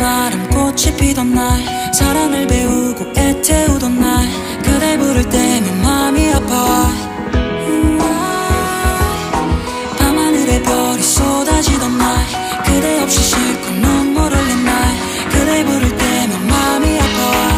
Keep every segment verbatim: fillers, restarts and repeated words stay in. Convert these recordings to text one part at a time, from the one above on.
바람 꽃이 피던 날 사랑을 배우고 애태우던 날 그댈 부를 때면 마음이 아파. 밤하늘에 별이 쏟아지던 날 그대 없이 실컷 눈물 흘린 날 그댈 부를 때면 마음이 아파.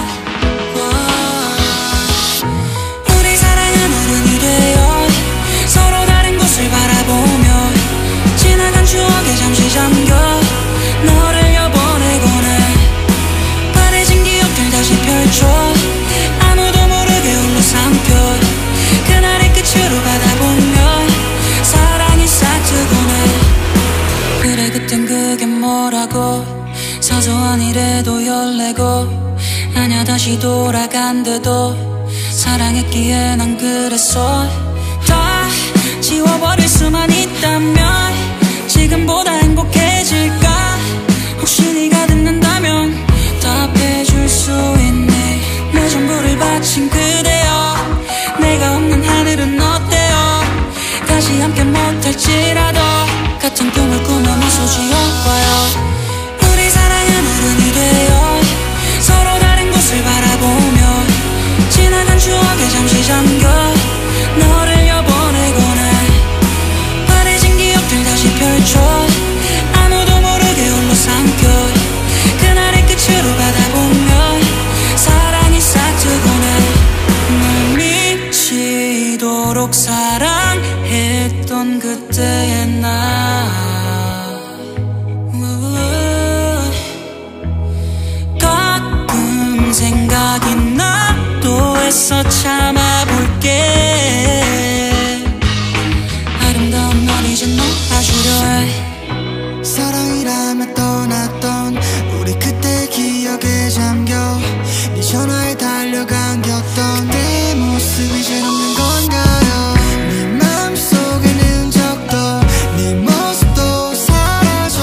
우리 사랑은 어른이 되어 서로 다른 곳을 바라보며 지나간 추억에 잠시 잠겨 너를 여보내곤 해. 바래진 기억들 다시 펼쳐 아무도 모르게 홀로 삼켜 그날의 끝으로 가다 보면 사랑이 싹트곤 해. 그래 그땐 그게 뭐라고 사소한 일에도 열내고 아냐 다시 돌아간대도 사랑했기에 난 그랬어. 다 지워버릴 수만 있다면 지금보다 행복해질까. 혹시 네가 듣는다면 답해줄 수 있니. 내 전부를 바친 그대여 내가 없는 하늘은 어때요. 다시 함께 못할지라도 같은 꿈을 꾸며 미소 지어봐요. 우리 사랑은 어른이 되어 서로 다른 곳을 바라보며 지나간 추억에 잠시 잠겨 너를 여보내곤 해. 바래진 기억들 다시 펼쳐 아무도 모르게 홀로 삼켜 그날의 끝으로 가다 보면 사랑이 싹트곤 해. 널 미치도록 사랑했던 그때의 나 가끔 생각이 나도 애써 참아볼게. 아름다운 널 이제 너 아주려 해. 사랑이라며 떠났던 우리 그때 기억에 잠겨 네 전화에 달려감겼던 내 모습 이젠 없는 건가요. 네 맘속에는 적도 네 모습도 사라져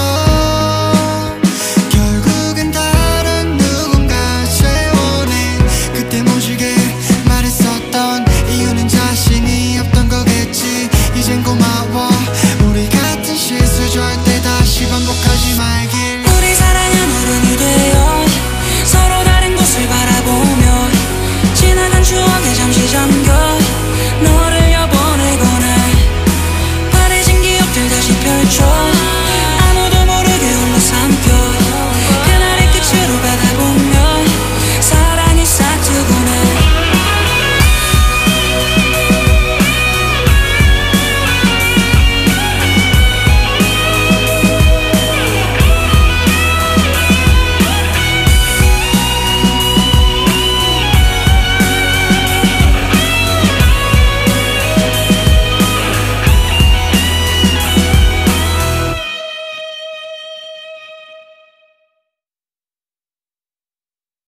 결국엔 다른 누군가 채워내. 그때 모질게 말했었던 이유는 자신이 없던 거겠지. 이젠 고마워 우리 같은 실수 절대 다시 반복하지 말길. 우리 사랑은 어른이 되어 서로 다른 곳을 바라보며 지나간 추억에 잠시 잠겨